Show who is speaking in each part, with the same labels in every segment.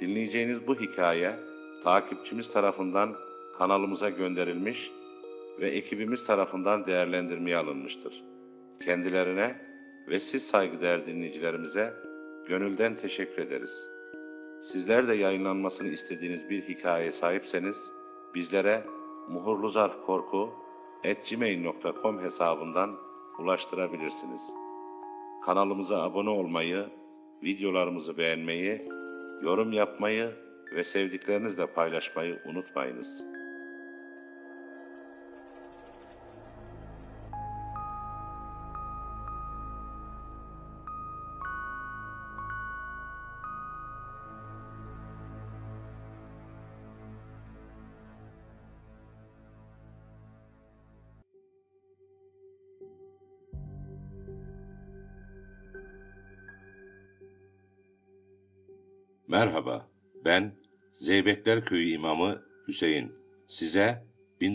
Speaker 1: Dinleyeceğiniz bu hikaye, takipçimiz tarafından kanalımıza gönderilmiş ve ekibimiz tarafından değerlendirmeye alınmıştır. Kendilerine ve siz saygıdeğer dinleyicilerimize gönülden teşekkür ederiz. Sizler de yayınlanmasını istediğiniz bir hikayeye sahipseniz, bizlere muhurluzarfkorku@gmail.com hesabından ulaştırabilirsiniz. Kanalımıza abone olmayı, videolarımızı beğenmeyi, yorum yapmayı ve sevdiklerinizle paylaşmayı unutmayınız.
Speaker 2: Merhaba, ben Zeybekler Köyü İmamı Hüseyin. Size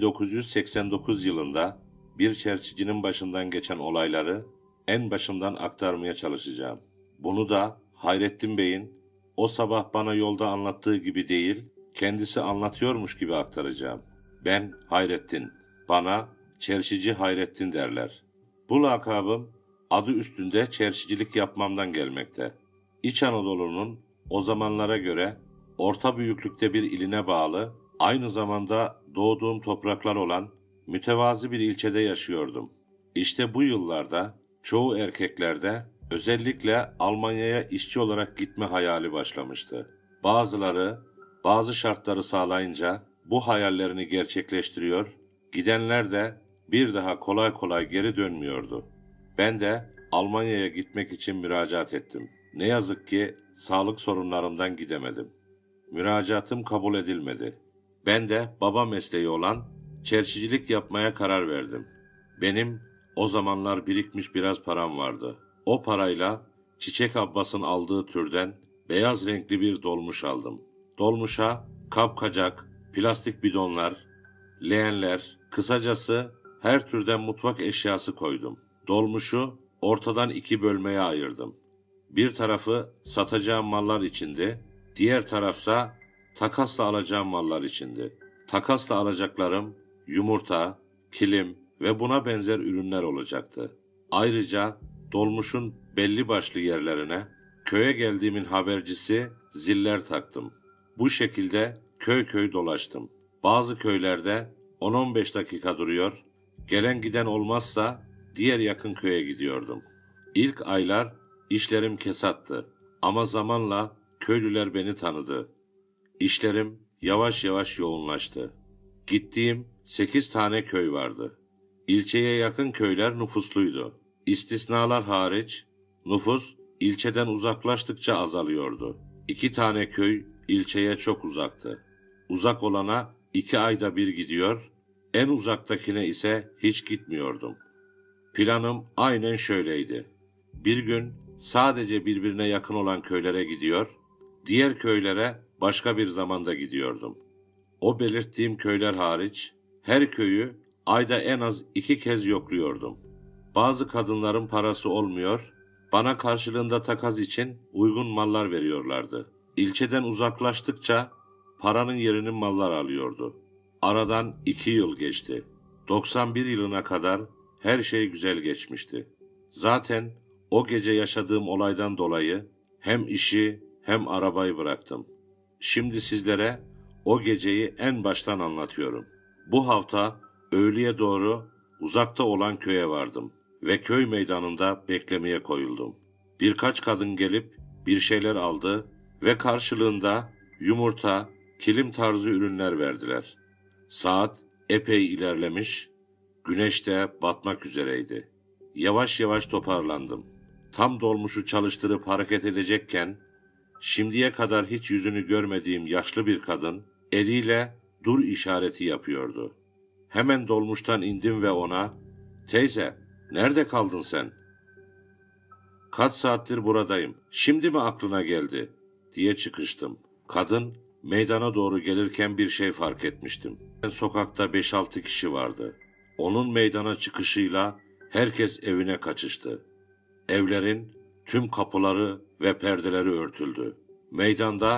Speaker 2: 1989 yılında bir çerçicinin başından geçen olayları en başından aktarmaya çalışacağım. Bunu da Hayrettin Bey'in o sabah bana yolda anlattığı gibi değil, kendisi anlatıyormuş gibi aktaracağım. Ben Hayrettin, bana Çerçici Hayrettin derler. Bu lakabım adı üstünde çerçicilik yapmamdan gelmekte. İç Anadolu'nun o zamanlara göre orta büyüklükte bir iline bağlı, aynı zamanda doğduğum topraklar olan mütevazi bir ilçede yaşıyordum. İşte bu yıllarda çoğu erkeklerde özellikle Almanya'ya işçi olarak gitme hayali başlamıştı. Bazıları bazı şartları sağlayınca bu hayallerini gerçekleştiriyor, gidenler de bir daha kolay kolay geri dönmüyordu. Ben de Almanya'ya gitmek için müracaat ettim. Ne yazık ki sağlık sorunlarımdan gidemedim. Müracaatım kabul edilmedi. Ben de baba mesleği olan çerçicilik yapmaya karar verdim. Benim o zamanlar birikmiş biraz param vardı. O parayla Çiçek Abbas'ın aldığı türden beyaz renkli bir dolmuş aldım. Dolmuşa kapkacak, plastik bidonlar, leğenler, kısacası her türden mutfak eşyası koydum. Dolmuşu ortadan 2 bölmeye ayırdım. Bir tarafı satacağım mallar içindi, diğer tarafsa takasla alacağım mallar içindi. Takasla alacaklarım yumurta, kilim ve buna benzer ürünler olacaktı. Ayrıca dolmuşun belli başlı yerlerine köye geldiğimin habercisi ziller taktım. Bu şekilde köy köy dolaştım. Bazı köylerde 10-15 dakika duruyor, gelen giden olmazsa diğer yakın köye gidiyordum. İlk aylar işlerim kesattı ama zamanla köylüler beni tanıdı. İşlerim yavaş yavaş yoğunlaştı. Gittiğim 8 tane köy vardı. İlçeye yakın köyler nüfusluydu. İstisnalar hariç nüfus ilçeden uzaklaştıkça azalıyordu. 2 tane köy ilçeye çok uzaktı. Uzak olana 2 ayda bir gidiyor, en uzaktakine ise hiç gitmiyordum. Planım aynen şöyleydi. Bir gün sadece birbirine yakın olan köylere gidiyor, diğer köylere başka bir zamanda gidiyordum. O belirttiğim köyler hariç her köyü ayda en az 2 kez yokluyordum. Bazı kadınların parası olmuyor, bana karşılığında takas için uygun mallar veriyorlardı. İlçeden uzaklaştıkça paranın yerini mallar alıyordu. Aradan 2 yıl geçti. 91 yılına kadar her şey güzel geçmişti. Zaten o gece yaşadığım olaydan dolayı hem işi hem arabayı bıraktım. Şimdi sizlere o geceyi en baştan anlatıyorum. Bu hafta öğleye doğru uzakta olan köye vardım ve köy meydanında beklemeye koyuldum. Birkaç kadın gelip bir şeyler aldı ve karşılığında yumurta, kilim tarzı ürünler verdiler. Saat epey ilerlemiş, güneş de batmak üzereydi. Yavaş yavaş toparlandım. Tam dolmuşu çalıştırıp hareket edecekken, şimdiye kadar hiç yüzünü görmediğim yaşlı bir kadın eliyle dur işareti yapıyordu. Hemen dolmuştan indim ve ona, "Teyze, nerede kaldın sen?" "Kaç saattir buradayım, şimdi mi aklına geldi?" diye çıkıştım. Kadın meydana doğru gelirken bir şey fark etmiştim. Sokakta 5-6 kişi vardı. Onun meydana çıkışıyla herkes evine kaçıştı. Evlerin tüm kapıları ve perdeleri örtüldü. Meydanda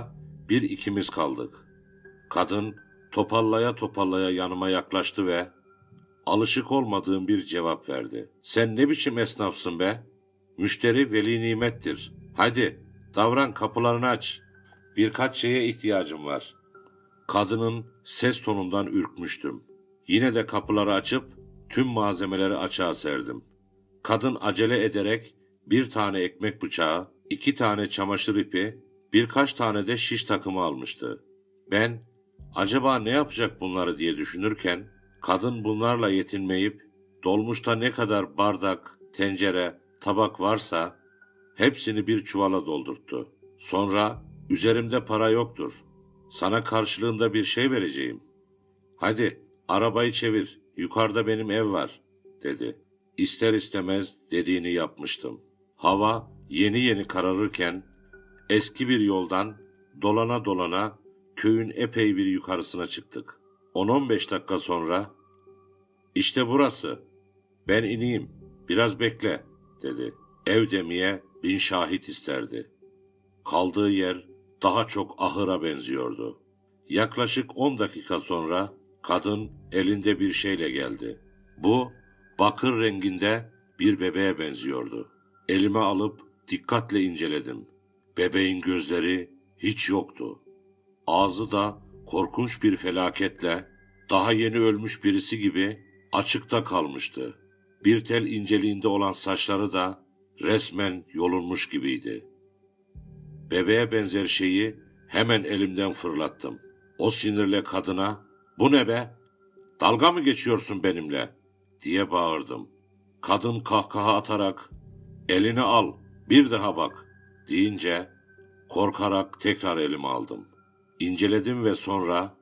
Speaker 2: bir ikimiz kaldık. Kadın topallaya topallaya yanıma yaklaştı ve alışık olmadığım bir cevap verdi. Sen ne biçim esnafsın be? Müşteri veli nimettir. Hadi davran, kapılarını aç. Birkaç şeye ihtiyacım var. Kadının ses tonundan ürkmüştüm. Yine de kapıları açıp tüm malzemeleri açığa serdim. Kadın acele ederek bir tane ekmek bıçağı, 2 tane çamaşır ipi, birkaç tane de şiş takımı almıştı. Ben acaba ne yapacak bunları diye düşünürken kadın bunlarla yetinmeyip dolmuşta ne kadar bardak, tencere, tabak varsa hepsini bir çuvala doldurttu. Sonra üzerimde para yoktur. Sana karşılığında bir şey vereceğim. Hadi arabayı çevir, yukarıda benim ev var, dedi. İster istemez dediğini yapmıştım. Hava yeni yeni kararırken eski bir yoldan dolana dolana köyün epey bir yukarısına çıktık. 10-15 dakika sonra "İşte burası, ben ineyim, biraz bekle," dedi. Ev demeye 1000 şahit isterdi. Kaldığı yer daha çok ahıra benziyordu. Yaklaşık 10 dakika sonra kadın elinde bir şeyle geldi. Bu bakır renginde bir bebeğe benziyordu. Elime alıp dikkatle inceledim. Bebeğin gözleri hiç yoktu. Ağzı da korkunç bir felaketle daha yeni ölmüş birisi gibi açıkta kalmıştı. Bir tel inceliğinde olan saçları da resmen yolunmuş gibiydi. Bebeğe benzer şeyi hemen elimden fırlattım. O sinirle kadına "Bu ne be? Dalga mı geçiyorsun benimle?" diye bağırdım. Kadın kahkaha atarak "Elini al, bir daha bak," deyince korkarak tekrar elime aldım. İnceledim ve sonra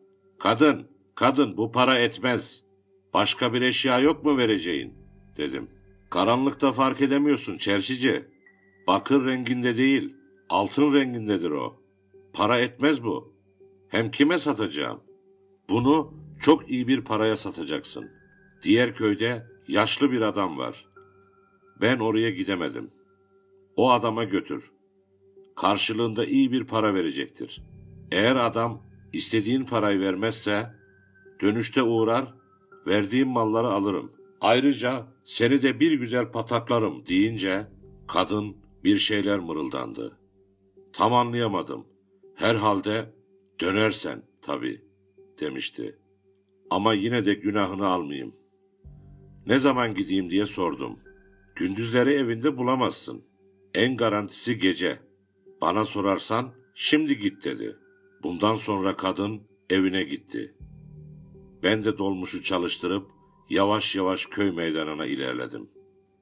Speaker 2: "Kadın, bu para etmez. Başka bir eşya yok mu vereceğin?" dedim. "Karanlıkta fark edemiyorsun çerçici. Bakır renginde değil, altın rengindedir o. Para etmez bu. Hem kime satacağım? Bunu çok iyi bir paraya satacaksın. Diğer köyde yaşlı bir adam var. Ben oraya gidemedim. O adama götür. Karşılığında iyi bir para verecektir. Eğer adam istediğin parayı vermezse dönüşte uğrar, verdiğim malları alırım. Ayrıca seni de bir güzel pataklarım," deyince kadın bir şeyler mırıldandı. Tam anlayamadım. Herhalde "Dönersen tabii," demişti. Ama yine de günahını almayayım. "Ne zaman gideyim?" diye sordum. "Gündüzleri evinde bulamazsın. En garantisi gece. Bana sorarsan şimdi git," dedi. Bundan sonra kadın evine gitti. Ben de dolmuşu çalıştırıp yavaş yavaş köy meydanına ilerledim.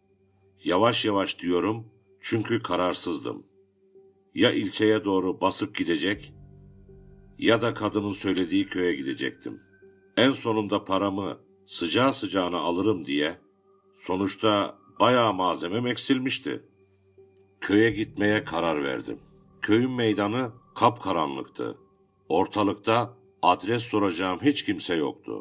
Speaker 2: Yavaş yavaş diyorum çünkü kararsızdım. Ya ilçeye doğru basıp gidecek ya da kadının söylediği köye gidecektim. En sonunda paramı sıcağı sıcağına alırım diye, sonuçta bayağı malzemem eksilmişti. Köye gitmeye karar verdim. Köyün meydanı kapkaranlıktı. Ortalıkta adres soracağım hiç kimse yoktu.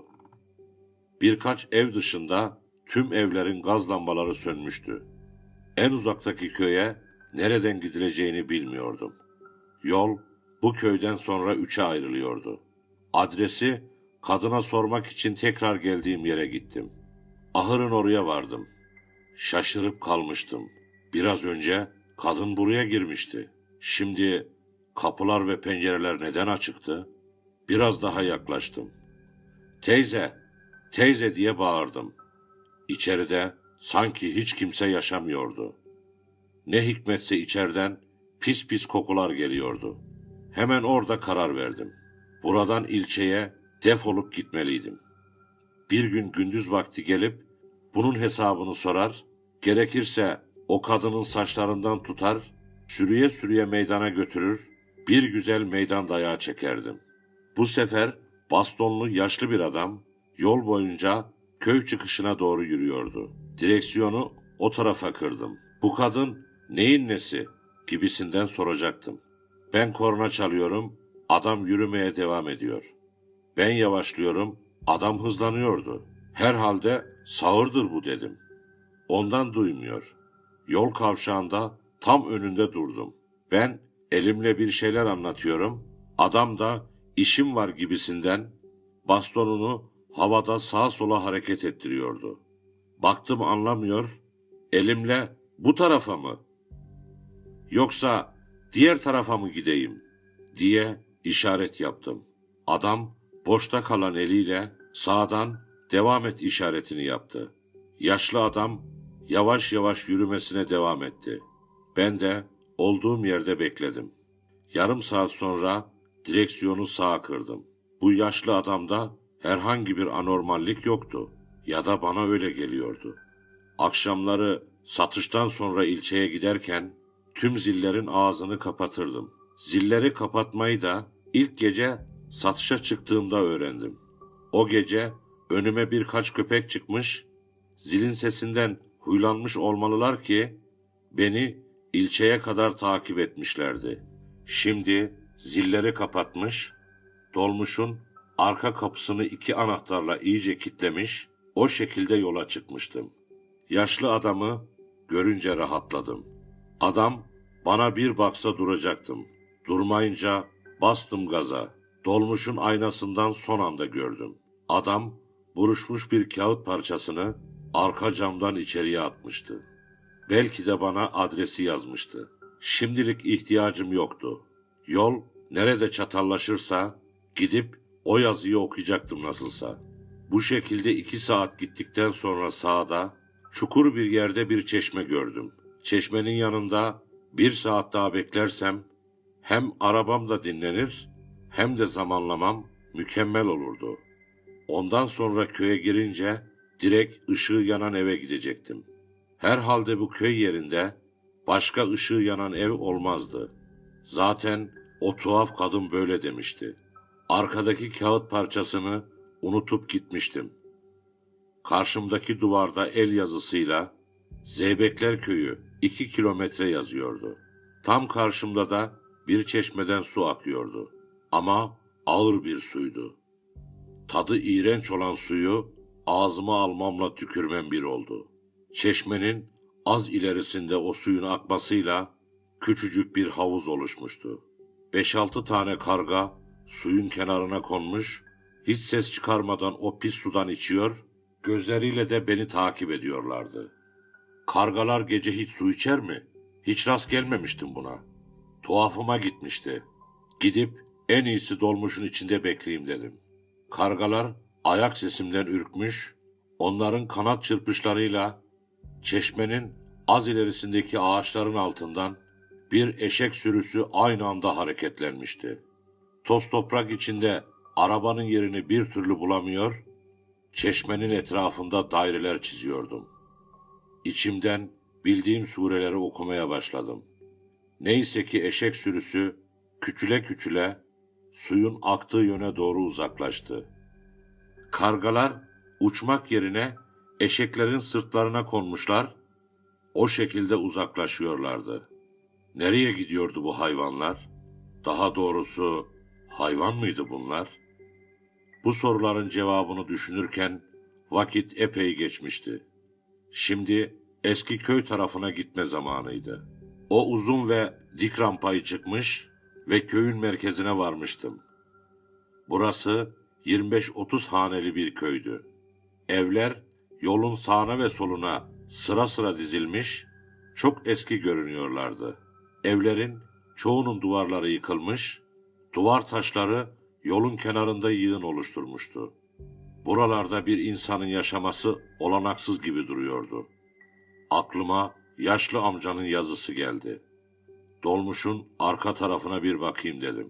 Speaker 2: Birkaç ev dışında tüm evlerin gaz lambaları sönmüştü. En uzaktaki köye nereden gidileceğini bilmiyordum. Yol bu köyden sonra 3'e ayrılıyordu. Adresi kadına sormak için tekrar geldiğim yere gittim. Ahırın oraya vardım. Şaşırıp kalmıştım. Biraz önce kadın buraya girmişti. Şimdi kapılar ve pencereler neden açıktı? Biraz daha yaklaştım. "Teyze, teyze," diye bağırdım. İçeride sanki hiç kimse yaşamıyordu. Ne hikmetse içeriden pis pis kokular geliyordu. Hemen orada karar verdim. Buradan ilçeye defolup gitmeliydim. Bir gün gündüz vakti gelip bunun hesabını sorar, gerekirse o kadının saçlarından tutar, sürüye sürüye meydana götürür, bir güzel meydan dayağı çekerdim. Bu sefer bastonlu yaşlı bir adam yol boyunca köy çıkışına doğru yürüyordu. Direksiyonu o tarafa kırdım. "Bu kadın neyin nesi?" gibisinden soracaktım. Ben korna çalıyorum, adam yürümeye devam ediyor. Ben yavaşlıyorum, adam hızlanıyordu. Herhalde sağırdır bu dedim. Ondan duymuyor. Yol kavşağında tam önünde durdum. Ben elimle bir şeyler anlatıyorum, Adam da işim var gibisinden bastonunu havada sağa sola hareket ettiriyordu. Baktım anlamıyor, elimle bu tarafa mı, yoksa diğer tarafa mı gideyim diye işaret yaptım. Adam boşta kalan eliyle sağdan devam et işaretini yaptı. Yaşlı adam yavaş yavaş yürümesine devam etti. Ben de olduğum yerde bekledim. Yarım saat sonra direksiyonu sağa kırdım. Bu yaşlı adamda herhangi bir anormallik yoktu. Ya da bana öyle geliyordu. Akşamları satıştan sonra ilçeye giderken tüm zillerin ağzını kapatırdım. Zilleri kapatmayı da ilk gece satışa çıktığımda öğrendim. O gece önüme birkaç köpek çıkmış, zilin sesinden huylanmış olmalılar ki beni ilçeye kadar takip etmişlerdi. Şimdi zilleri kapatmış, dolmuşun arka kapısını 2 anahtarla iyice kilitlemiş, o şekilde yola çıkmıştım. Yaşlı adamı görünce rahatladım. Adam bana bir baksa duracaktım. Durmayınca bastım gaza. Dolmuşun aynasından son anda gördüm. Adam buruşmuş bir kağıt parçasını arka camdan içeriye atmıştı. Belki de bana adresi yazmıştı. Şimdilik ihtiyacım yoktu. Yol nerede çatallaşırsa gidip o yazıyı okuyacaktım nasılsa. Bu şekilde 2 saat gittikten sonra sağda çukur bir yerde bir çeşme gördüm. Çeşmenin yanında 1 saat daha beklersem hem arabam da dinlenir hem de zamanlamam mükemmel olurdu. Ondan sonra köye girince direkt ışığı yanan eve gidecektim. Herhalde bu köy yerinde başka ışığı yanan ev olmazdı. Zaten o tuhaf kadın böyle demişti. Arkadaki kağıt parçasını unutup gitmiştim. Karşımdaki duvarda el yazısıyla Zeybekler Köyü 2 kilometre yazıyordu. Tam karşımda da bir çeşmeden su akıyordu. Ama ağır bir suydu. Tadı iğrenç olan suyu ağzıma almamla tükürmem bir oldu. Çeşmenin az ilerisinde o suyun akmasıyla küçücük bir havuz oluşmuştu. 5-6 tane karga suyun kenarına konmuş, hiç ses çıkarmadan o pis sudan içiyor, gözleriyle de beni takip ediyorlardı. Kargalar gece hiç su içer mi? Hiç rast gelmemiştim buna. Tuhafıma gitmişti. Gidip en iyisi dolmuşun içinde bekleyeyim dedim. Kargalar ayak sesimden ürkmüş, onların kanat çırpışlarıyla çeşmenin az ilerisindeki ağaçların altından bir eşek sürüsü aynı anda hareketlenmişti. Toz toprak içinde arabanın yerini bir türlü bulamıyor, çeşmenin etrafında daireler çiziyordum. İçimden bildiğim sureleri okumaya başladım. Neyse ki eşek sürüsü küçüle küçüle suyun aktığı yöne doğru uzaklaştı. Kargalar uçmak yerine eşeklerin sırtlarına konmuşlar, o şekilde uzaklaşıyorlardı. Nereye gidiyordu bu hayvanlar? Daha doğrusu hayvan mıydı bunlar? Bu soruların cevabını düşünürken vakit epey geçmişti. Şimdi eski köy tarafına gitme zamanıydı. O uzun ve dik rampayı çıkmış ve köyün merkezine varmıştım. Burası 25-30 haneli bir köydü. Evler yolun sağına ve soluna sıra sıra dizilmiş, çok eski görünüyorlardı. Evlerin çoğunun duvarları yıkılmış, duvar taşları yolun kenarında yığın oluşturmuştu. Buralarda bir insanın yaşaması olanaksız gibi duruyordu. Aklıma yaşlı amcanın yazısı geldi. Dolmuşun arka tarafına bir bakayım dedim.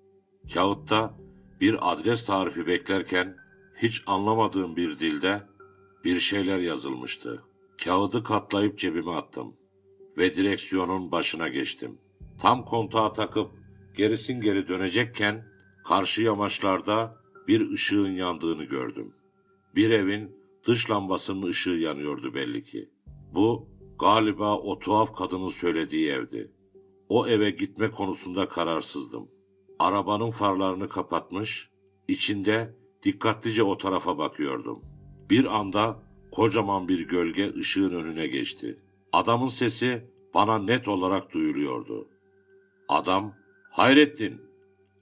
Speaker 2: Kağıtta bir adres tarifi beklerken hiç anlamadığım bir dilde bir şeyler yazılmıştı. Kağıdı katlayıp cebime attım ve direksiyonun başına geçtim. Tam kontağı takıp gerisin geri dönecekken karşı yamaçlarda bir ışığın yandığını gördüm. Bir evin dış lambasının ışığı yanıyordu belli ki. Bu galiba o tuhaf kadının söylediği evdi. O eve gitme konusunda kararsızdım. Arabanın farlarını kapatmış, içinde dikkatlice o tarafa bakıyordum. Bir anda kocaman bir gölge ışığın önüne geçti. Adamın sesi bana net olarak duyuluyordu. Adam, "Hayrettin,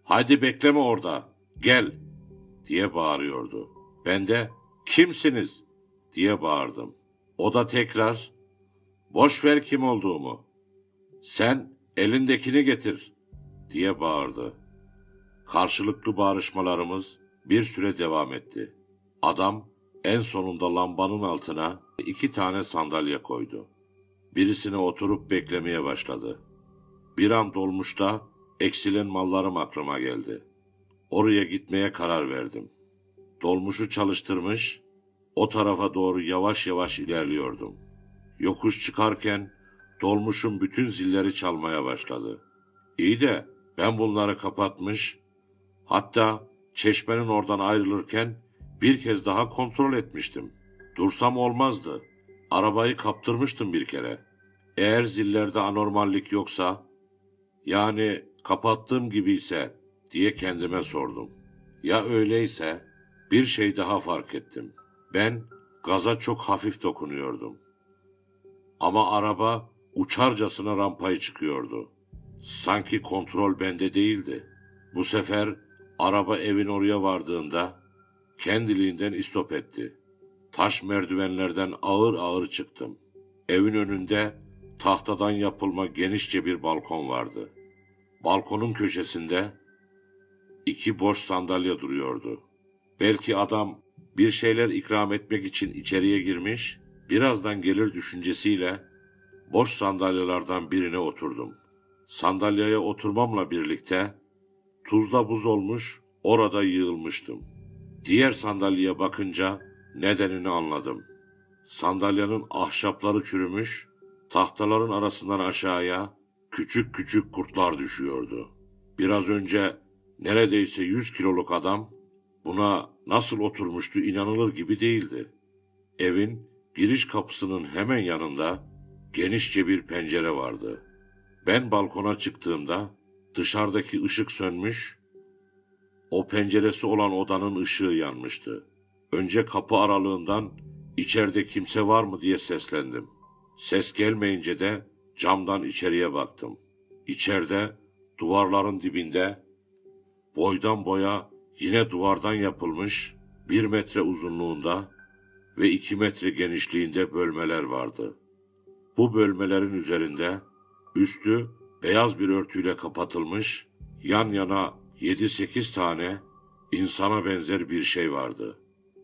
Speaker 2: "Haydi bekleme orada, gel," diye bağırıyordu. Ben de "Kimsiniz?" diye bağırdım. O da tekrar "Boş ver kim olduğumu. Sen elindekini getir," diye bağırdı. Karşılıklı bağırışmalarımız bir süre devam etti. Adam en sonunda lambanın altına 2 tane sandalye koydu. Birisine oturup beklemeye başladı. Bir an dolmuşta eksilen mallarım aklıma geldi. Oraya gitmeye karar verdim. Dolmuşu çalıştırmış, o tarafa doğru yavaş yavaş ilerliyordum. Yokuş çıkarken dolmuşun bütün zilleri çalmaya başladı. İyi de ben bunları kapatmış, hatta çeşmenin oradan ayrılırken bir kez daha kontrol etmiştim. Dursam olmazdı. Arabayı kaptırmıştım bir kere. Eğer zillerde anormallik yoksa, yani kapattığım gibiyse diye kendime sordum. Ya öyleyse bir şey daha fark ettim. Ben gaza çok hafif dokunuyordum. Ama araba uçarcasına rampayı çıkıyordu. Sanki kontrol bende değildi. Bu sefer araba evin oraya vardığında kendiliğinden istop etti. Taş merdivenlerden ağır ağır çıktım. Evin önünde tahtadan yapılma genişçe bir balkon vardı. Balkonun köşesinde 2 boş sandalye duruyordu. Belki adam bir şeyler ikram etmek için içeriye girmiş, birazdan gelir düşüncesiyle boş sandalyelerden birine oturdum. Sandalyeye oturmamla birlikte tuzla buz olmuş, orada yığılmıştım. Diğer sandalyeye bakınca nedenini anladım. Sandalyenin ahşapları çürümüş, tahtaların arasından aşağıya küçük küçük kurtlar düşüyordu. Biraz önce neredeyse 100 kiloluk adam buna nasıl oturmuştu inanılır gibi değildi. Evin giriş kapısının hemen yanında genişçe bir pencere vardı. Ben balkona çıktığımda dışarıdaki ışık sönmüş, o penceresi olan odanın ışığı yanmıştı. Önce kapı aralığından "İçeride kimse var mı?" diye seslendim. Ses gelmeyince de camdan içeriye baktım. İçeride duvarların dibinde boydan boya yine duvardan yapılmış 1 metre uzunluğunda ve 2 metre genişliğinde bölmeler vardı. Bu bölmelerin üzerinde üstü beyaz bir örtüyle kapatılmış, yan yana 7-8 tane insana benzer bir şey vardı.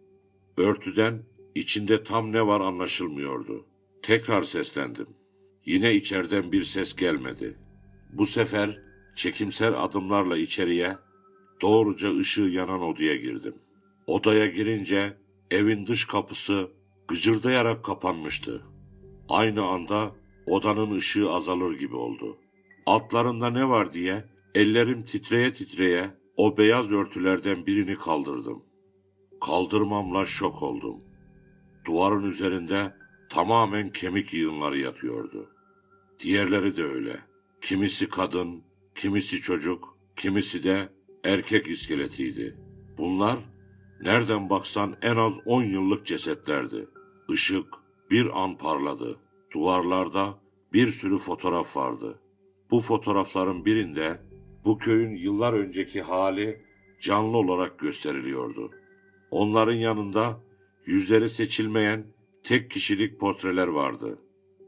Speaker 2: Örtüden içinde tam ne var anlaşılmıyordu. Tekrar seslendim. Yine içeriden bir ses gelmedi. Bu sefer çekimser adımlarla içeriye, doğruca ışığı yanan odaya girdim. Odaya girince evin dış kapısı gıcırdayarak kapanmıştı. Aynı anda odanın ışığı azalır gibi oldu. Altlarında ne var diye ellerim titreye titreye o beyaz örtülerden birini kaldırdım. Kaldırmamla şok oldum. Duvarın üzerinde tamamen kemik yığınları yatıyordu. Diğerleri de öyle. Kimisi kadın, kimisi çocuk, kimisi de erkek iskeletiydi. Bunlar nereden baksan en az 10 yıllık cesetlerdi. Işık bir an parladı. Duvarlarda bir sürü fotoğraf vardı. Bu fotoğrafların birinde bu köyün yıllar önceki hali canlı olarak gösteriliyordu. Onların yanında yüzleri seçilmeyen tek kişilik portreler vardı.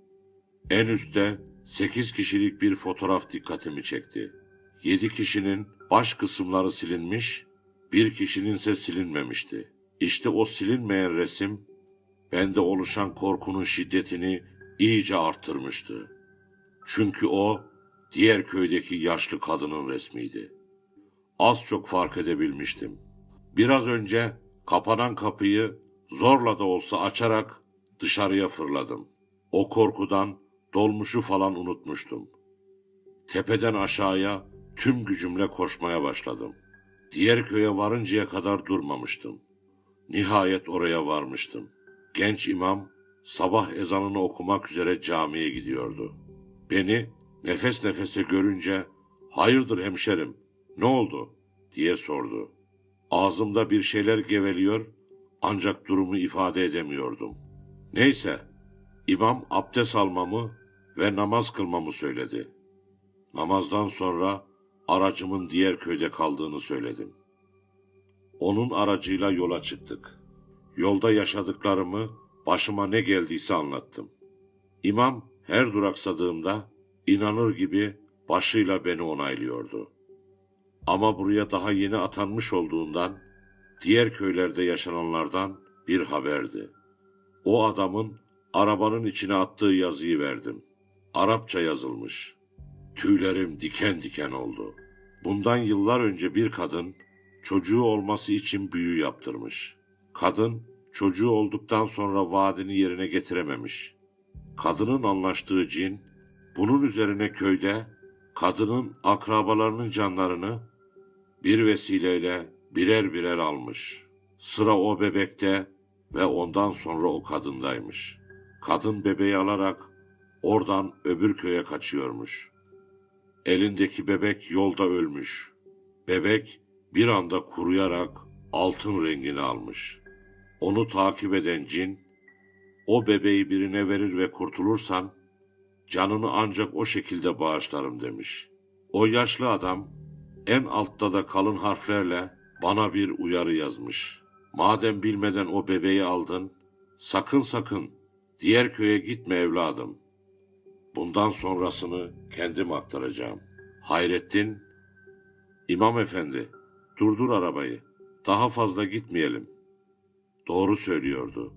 Speaker 2: En üstte 8 kişilik bir fotoğraf dikkatimi çekti. 7 kişinin baş kısımları silinmiş, bir kişinin ise silinmemişti. İşte o silinmeyen resim, bende oluşan korkunun şiddetini iyice arttırmıştı. Çünkü o, diğer köydeki yaşlı kadının resmiydi. Az çok fark edebilmiştim. Biraz önce kapanan kapıyı zorla da olsa açarak dışarıya fırladım. O korkudan dolmuşu falan unutmuştum. Tepeden aşağıya tüm gücümle koşmaya başladım. Diğer köye varıncaya kadar durmamıştım. Nihayet oraya varmıştım. Genç imam sabah ezanını okumak üzere camiye gidiyordu. Beni nefes nefese görünce "Hayırdır hemşerim, ne oldu?" diye sordu. Ağzımda bir şeyler geveliyor ancak durumu ifade edemiyordum. Neyse, imam abdest almamı ve namaz kılmamı söyledi. Namazdan sonra aracımın diğer köyde kaldığını söyledim. Onun aracıyla yola çıktık. Yolda yaşadıklarımı, başıma ne geldiyse anlattım. İmam her duraksadığımda inanır gibi başıyla beni onaylıyordu. Ama buraya daha yeni atanmış olduğundan diğer köylerde yaşananlardan bir haberdi. O adamın arabanın içine attığı yazıyı verdim. Arapça yazılmış. Tüylerim diken diken oldu. Bundan yıllar önce bir kadın çocuğu olması için büyü yaptırmış. Kadın çocuğu olduktan sonra vaadini yerine getirememiş. Kadının anlaştığı cin bunun üzerine köyde kadının akrabalarının canlarını bir vesileyle birer birer almış. Sıra o bebekte ve ondan sonra o kadındaymış. Kadın bebeği alarak oradan öbür köye kaçıyormuş. Elindeki bebek yolda ölmüş. Bebek bir anda kuruyarak altın rengini almış. Onu takip eden cin, o bebeği birine verir ve kurtulursan, canını ancak o şekilde bağışlarım demiş. O yaşlı adam, en altta da kalın harflerle bana bir uyarı yazmış. Madem bilmeden o bebeği aldın, sakın diğer köye gitme evladım. Bundan sonrasını kendim aktaracağım. Hayrettin, İmam efendi, durdur arabayı, daha fazla gitmeyelim. Doğru söylüyordu.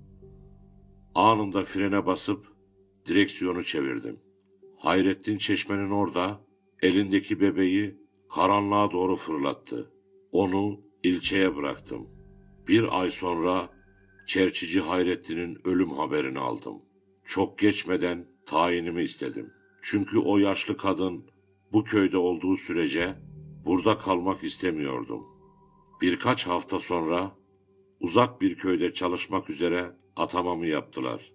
Speaker 2: Anında frene basıp direksiyonu çevirdim. Hayrettin çeşmenin orada elindeki bebeği karanlığa doğru fırlattı. Onu ilçeye bıraktım. Bir ay sonra Çerçici Hayrettin'in ölüm haberini aldım. Çok geçmeden tayinimi istedim. Çünkü o yaşlı kadın bu köyde olduğu sürece burada kalmak istemiyordum. Birkaç hafta sonra uzak bir köyde çalışmak üzere atamamı yaptılar.